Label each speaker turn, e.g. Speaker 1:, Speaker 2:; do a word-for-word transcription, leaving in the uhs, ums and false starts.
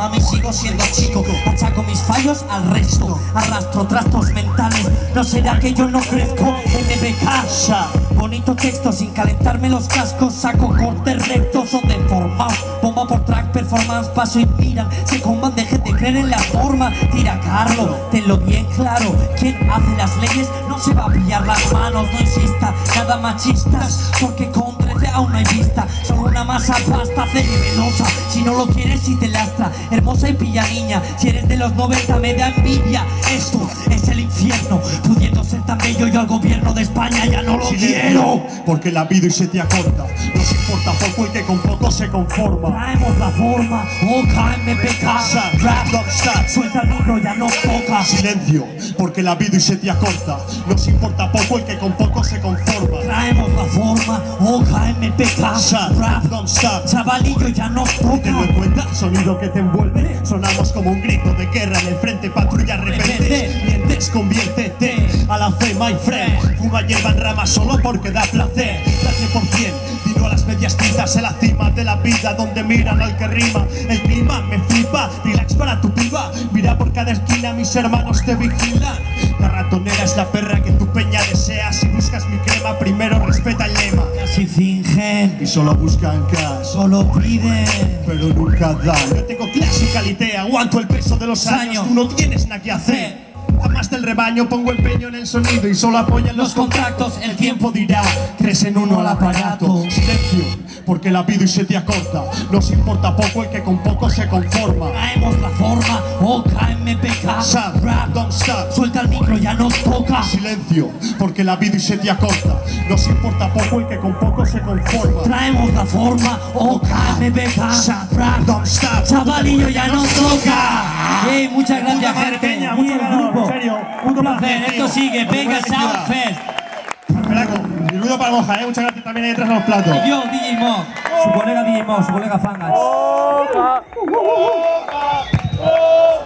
Speaker 1: A mí sigo siendo chico, achaco mis fallos al resto. Arrastro trastos mentales, no será que yo no crezco. M B K, bonito texto sin calentarme los cascos. Saco cortes rectos o deformados. Bomba por track, performance, paso y miran. Se comban, dejen de creer en la forma. Tira Carlo, tenlo bien claro. Quien hace las leyes no se va a pillar las manos. No exista nada machistas, porque con trece aún no hay vista. Solo una masa pasta cerebelosa. Si no lo quieres y te lastra, hermosa y pilla niña. Si eres de los noventa me da envidia. Esto es el infierno, pudiendo ser tan bello yo al gobierno de España ya no lo quiero.
Speaker 2: Porque la vida y se te acorta, nos importa poco y que con poco se conforma.
Speaker 1: Traemos la forma, O K M P K.
Speaker 2: Rap, don't stop.
Speaker 1: Suelta el micro, ya no toca.
Speaker 2: Silencio, porque la vida y se te acorta, nos importa poco y que con poco se conforma.
Speaker 1: Traemos la forma, O K M P K.
Speaker 2: Rap, don't stop.
Speaker 1: Chavalillo, ya no toca.
Speaker 2: ¿Te lo cuenta? Sonido que te envuelve. Sonamos como un grito de guerra en el frente, patrulla rebeldes. Mientes, conviértete a la fe, my friend. Fuma hierba en rama solo porque da placer. Date por cien, tiro a las medias tintas en la cima de la vida, donde miran al que rima. El clima me flipa, relax para tu piba. Mira por cada esquina, mis hermanos te vigilan. La ratonera es la perra que tu peña desea. Si buscas mi crema, primero respeta el lema.
Speaker 1: Si fingen
Speaker 2: Y solo buscan cash,
Speaker 1: solo piden,
Speaker 2: pero nunca dan. Yo tengo clase y calité, aguanto el peso de los años. Tú no tienes nada que hacer. Jamás del rebaño pongo empeño en el sonido y solo apoyan los,
Speaker 1: los contratos. El tiempo
Speaker 2: dirá, crees en uno al aparato. Silencio, porque la vida y se te acorta, nos importa poco el que con poco se conforma.
Speaker 1: Traemos la forma, O K M P K.
Speaker 2: Rap, don't stop.
Speaker 1: Suelta el micro, ya no toca.
Speaker 2: Silencio, porque la vida y se te acorta, nos importa poco el que con poco se conforma.
Speaker 1: Traemos la forma, O K M P K.
Speaker 2: Rap, don't stop.
Speaker 1: Chavalillo, ya no toca. Hey, muchas gracias, gente.
Speaker 2: Mucho ganador, en serio.
Speaker 1: Un placer, esto sigue, Venga Sound Fest.
Speaker 2: Pelaco, y ruido para Moja, eh. Muchas gracias también ahí detrás de los platos.
Speaker 1: Y yo, D J Mog, su colega D J Mog, su colega Fangas.